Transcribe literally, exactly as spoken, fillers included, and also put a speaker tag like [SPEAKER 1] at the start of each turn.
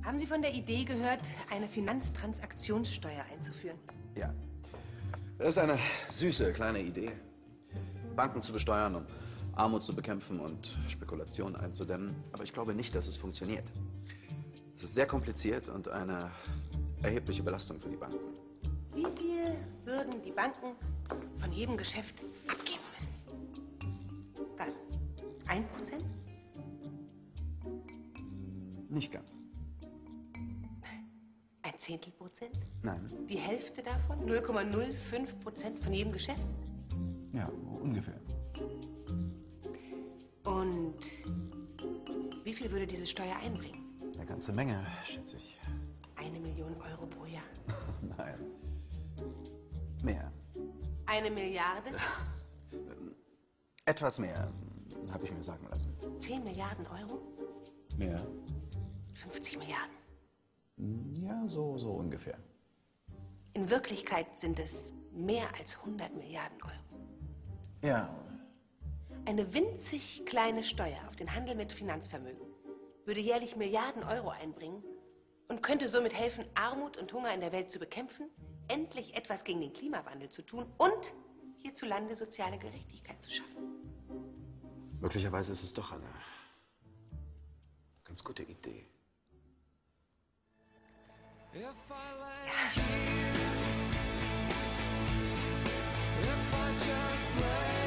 [SPEAKER 1] Haben Sie von der Idee gehört, eine Finanztransaktionssteuer einzuführen?
[SPEAKER 2] Ja. Das ist eine süße kleine Idee. Banken zu besteuern, um Armut zu bekämpfen und Spekulation einzudämmen. Aber ich glaube nicht, dass es funktioniert. Es ist sehr kompliziert und eine erhebliche Belastung für die Banken.
[SPEAKER 1] Wie viel würden die Banken von jedem Geschäft abgeben müssen? Was? Ein Prozent?
[SPEAKER 2] Nicht ganz.
[SPEAKER 1] Ein Zehntel Prozent?
[SPEAKER 2] Nein.
[SPEAKER 1] Die Hälfte davon? null Komma null fünf Prozent von jedem Geschäft?
[SPEAKER 2] Ja, ungefähr.
[SPEAKER 1] Und wie viel würde diese Steuer einbringen?
[SPEAKER 2] Eine ganze Menge, schätze ich.
[SPEAKER 1] Eine Million Euro pro Jahr.
[SPEAKER 2] Nein. Mehr.
[SPEAKER 1] Eine Milliarde?
[SPEAKER 2] Etwas mehr, habe ich mir sagen lassen.
[SPEAKER 1] Zehn Milliarden Euro?
[SPEAKER 2] Mehr?
[SPEAKER 1] fünfzig Milliarden.
[SPEAKER 2] Ja, so, so ungefähr.
[SPEAKER 1] In Wirklichkeit sind es mehr als hundert Milliarden Euro.
[SPEAKER 2] Ja.
[SPEAKER 1] Eine winzig kleine Steuer auf den Handel mit Finanzvermögen würde jährlich Milliarden Euro einbringen und könnte somit helfen, Armut und Hunger in der Welt zu bekämpfen, endlich etwas gegen den Klimawandel zu tun und hierzulande soziale Gerechtigkeit zu schaffen.
[SPEAKER 2] Möglicherweise ist es doch eine ganz gute Idee.
[SPEAKER 3] If I lay here, if I just lay